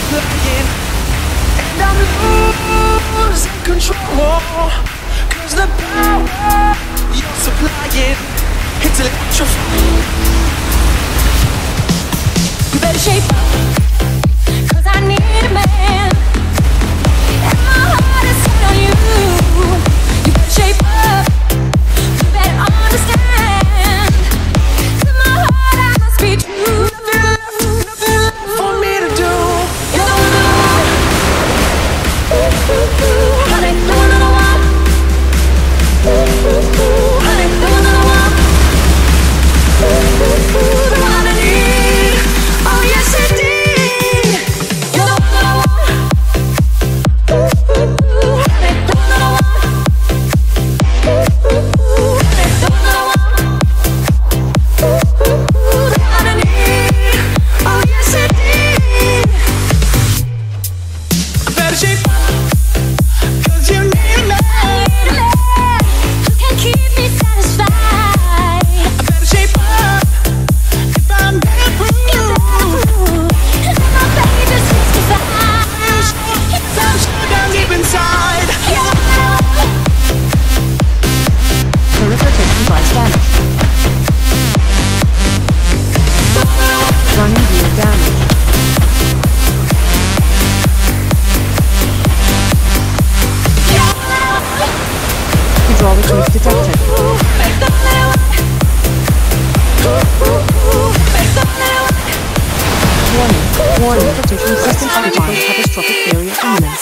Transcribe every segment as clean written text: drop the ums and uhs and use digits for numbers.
flying, and I'm losing control. Cause the power you're supplying, it's electrifying. You better shape up, cause I need a man, and my heart is set on you. You better shape up, you better understand. To my heart I must be true. Nothing left for me to do. You're the one that I want. Honey, the one that I want. Honey, the one that I want. The one I need. Oh yes indeed. You're the one that I want. Honey, the one that I want. Honey, the one that I want. The one I need. Oh yes indeed. I better shape up, cause you need me. You can keep me satisfied. I better shape up if I'm bulletproof. And then my baby just 65. So down deep inside. Verification by Spanish. Running gear damage. Hydraulic leak detected. Warning, protection systems critical, catastrophic failure imminent.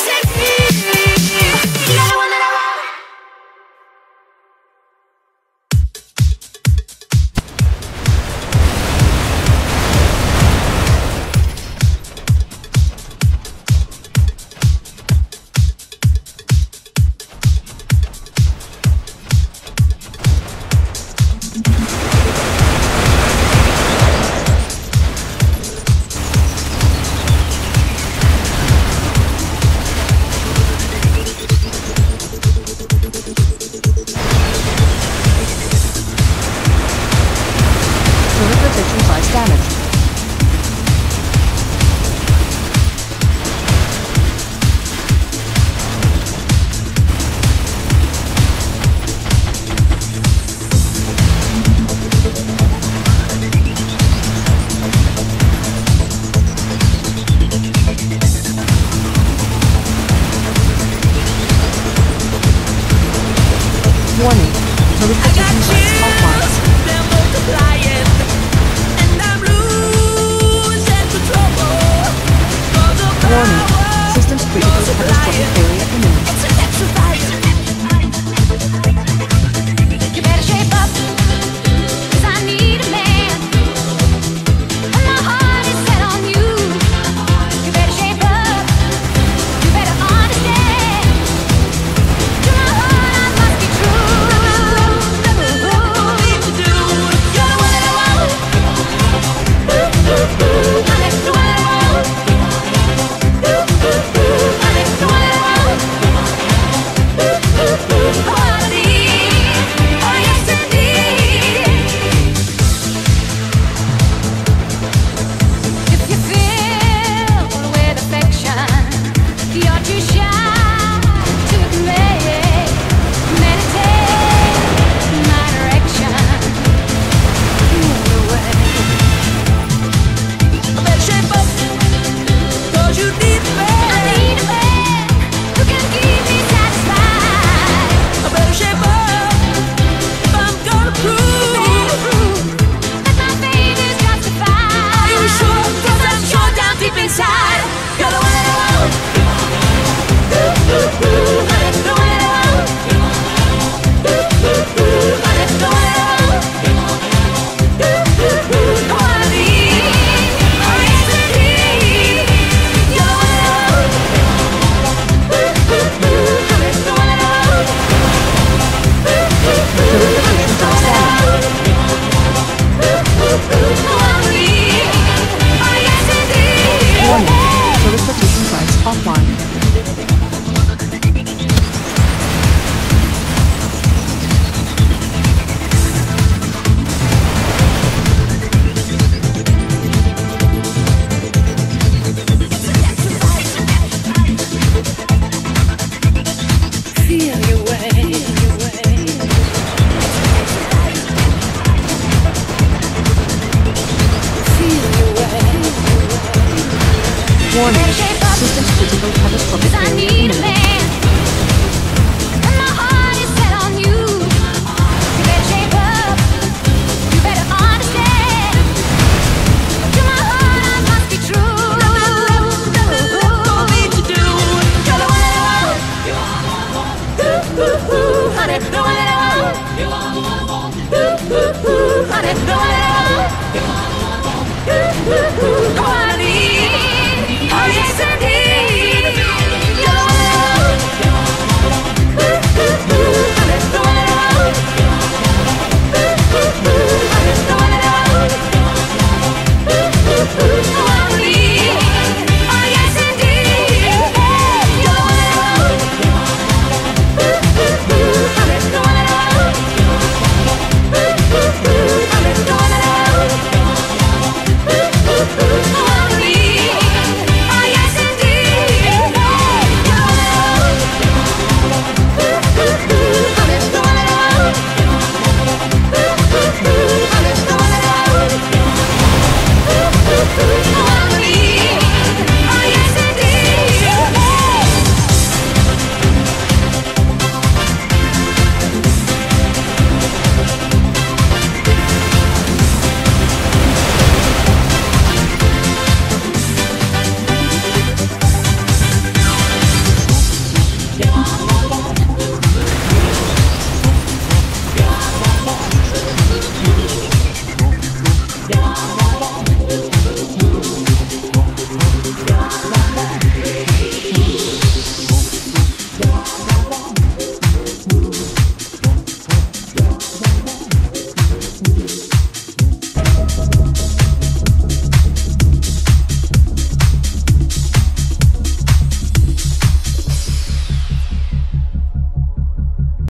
Protection by damage. Warning, notification sites offline. They're multiplying, and I'm losing control. Warning, systems critical, catastrophic failure imminent. It's electrifying. You better shape up, 'cause I need a man, and my heart is set on you. You better shape up, you better understand. To my heart I must be true. Nothing left for me to do. You're the one that I want. Honey, the one that I want. Honey, the one that I want. catastrophic 'Cause I failure need a imminent. man, and my heart is set on you. You better shape up, you better understand. To my heart I must be true. Nothing left for me to do. You're the one that I want. Ooh, ooh, ooh, honey, the one that I want. Ooh, ooh, ooh, honey, the one that I want. Ooh, ooh, ooh, the one I need. Oh yes indeed. You're the one that I want. Ooh, ooh, ooh, honey, the one that I want. Ooh, ooh, ooh, honey, the one that I want. Ooh, ooh, ooh, the one I need. Oh yes indeed. You're the one that I want. Ooh, ooh, ooh, honey, the one that I want. Ooh, ooh, ooh, honey, the one that I want. Ooh, ooh, ooh, the one I need. Oh yes indeed. You're the one that I want. Ooh, ooh, ooh, honey, the one that I want. Ooh, ooh, ooh, honey, the one that I want. Ooh, ooh, ooh, the one I need. Oh yes indeed.